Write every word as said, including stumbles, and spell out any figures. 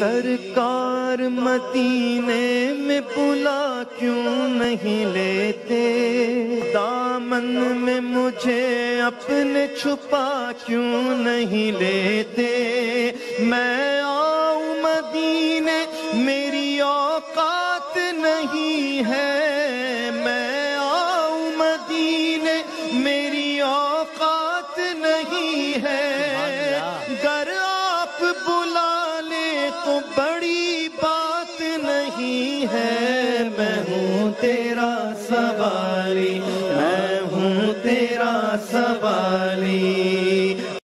सरकार मदीने में बुला क्यों नहीं लेते, दामन में मुझे अपने छुपा क्यों नहीं लेते। मैं आऊं मदीने मेरी औकात नहीं है, मैं आऊं मदीने मेरी औकात नहीं है। गर आप बुला ले तो बड़ी बात नहीं है। मैं हूँ तेरा सवाली, मैं हूँ तेरा सवाली।